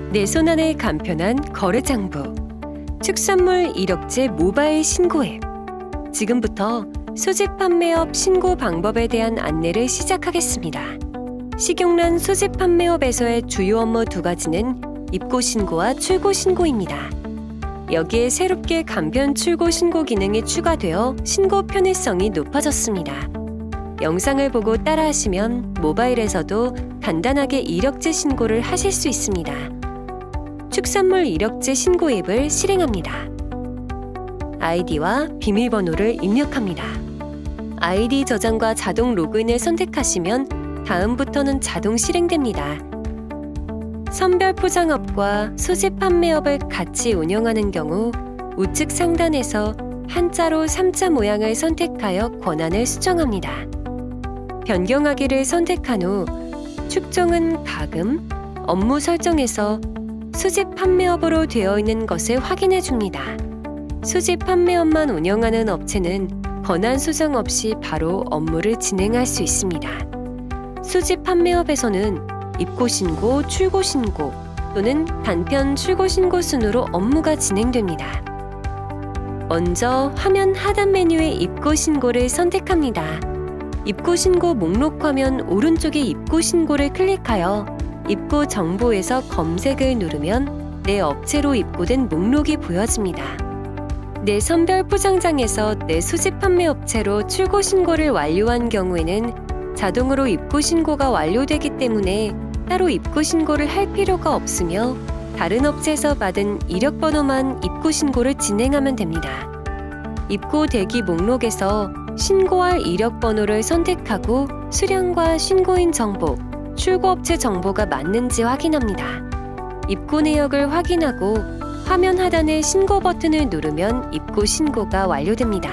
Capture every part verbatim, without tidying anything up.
내 손안에 간편한 거래장부 축산물 이력제 모바일 신고 앱. 지금부터 수집 판매업 신고 방법에 대한 안내를 시작하겠습니다. 식용란 수집 판매업에서의 주요 업무 두 가지는 입고 신고와 출고 신고입니다. 여기에 새롭게 간편 출고 신고 기능이 추가되어 신고 편의성이 높아졌습니다. 영상을 보고 따라하시면 모바일에서도 간단하게 이력제 신고를 하실 수 있습니다. 축산물 이력제 신고 앱을 실행합니다. 아이디와 비밀번호를 입력합니다. 아이디 저장과 자동 로그인을 선택하시면 다음부터는 자동 실행됩니다. 선별 포장업과 수집 판매업을 같이 운영하는 경우 우측 상단에서 한자로 삼자 모양을 선택하여 권한을 수정합니다. 변경하기를 선택한 후 축종은 가금, 업무 설정에서 수집 판매업으로 되어 있는 것을 확인해 줍니다. 수집 판매업만 운영하는 업체는 권한 수정 없이 바로 업무를 진행할 수 있습니다. 수집 판매업에서는 입고 신고, 출고 신고 또는 단편 출고 신고 순으로 업무가 진행됩니다. 먼저 화면 하단 메뉴의 입고 신고를 선택합니다. 입고 신고 목록 화면 오른쪽의 입고 신고를 클릭하여 입고 정보에서 검색을 누르면 내 업체로 입고된 목록이 보여집니다. 내 선별 포장장에서 내 수집 판매 업체로 출고 신고를 완료한 경우에는 자동으로 입고 신고가 완료되기 때문에 따로 입고 신고를 할 필요가 없으며 다른 업체에서 받은 이력 번호만 입고 신고를 진행하면 됩니다. 입고 대기 목록에서 신고할 이력 번호를 선택하고 수량과 신고인 정보, 출고업체 정보가 맞는지 확인합니다. 입고 내역을 확인하고 화면 하단의 신고 버튼을 누르면 입고 신고가 완료됩니다.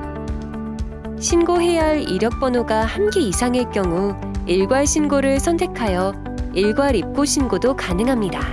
신고해야 할 이력 번호가 한 개 이상일 경우 일괄 신고를 선택하여 일괄 입고 신고도 가능합니다.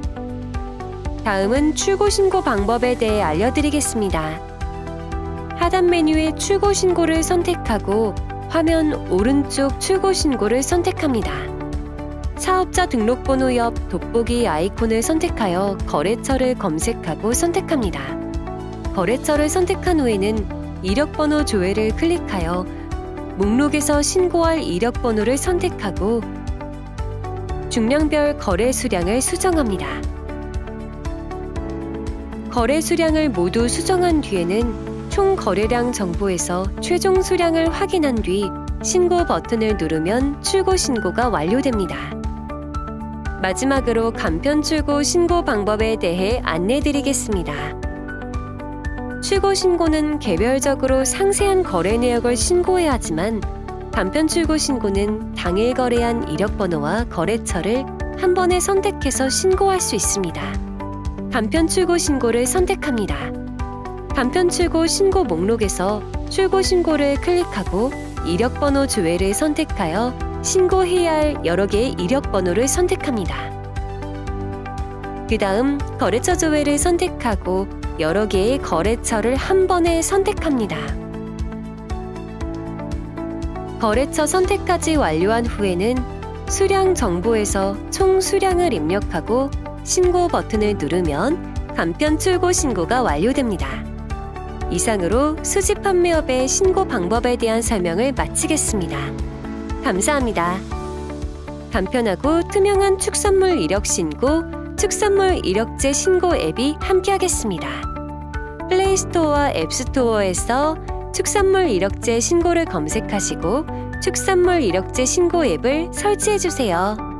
다음은 출고 신고 방법에 대해 알려드리겠습니다. 하단 메뉴의 출고 신고를 선택하고 화면 오른쪽 출고 신고를 선택합니다. 사업자 등록번호 옆 돋보기 아이콘을 선택하여 거래처를 검색하고 선택합니다. 거래처를 선택한 후에는 이력번호 조회를 클릭하여 목록에서 신고할 이력번호를 선택하고 중량별 거래 수량을 수정합니다. 거래 수량을 모두 수정한 뒤에는 총 거래량 정보에서 최종 수량을 확인한 뒤 신고 버튼을 누르면 출고 신고가 완료됩니다. 마지막으로 간편 출고 신고 방법에 대해 안내드리겠습니다. 출고 신고는 개별적으로 상세한 거래 내역을 신고해야 하지만 간편 출고 신고는 당일 거래한 이력 번호와 거래처를 한 번에 선택해서 신고할 수 있습니다. 간편 출고 신고를 선택합니다. 간편 출고 신고 목록에서 출고 신고를 클릭하고 이력 번호 조회를 선택하여 신고해야 할 여러 개의 이력 번호를 선택합니다. 그 다음 거래처 조회를 선택하고 여러 개의 거래처를 한 번에 선택합니다. 거래처 선택까지 완료한 후에는 수량 정보에서 총 수량을 입력하고 신고 버튼을 누르면 간편 출고 신고가 완료됩니다. 이상으로 수집 판매업의 신고 방법에 대한 설명을 마치겠습니다. 감사합니다. 간편하고 투명한 축산물 이력 신고, 축산물 이력제 신고 앱이 함께하겠습니다. 플레이스토어와 앱스토어에서 축산물 이력제 신고를 검색하시고 축산물 이력제 신고 앱을 설치해주세요.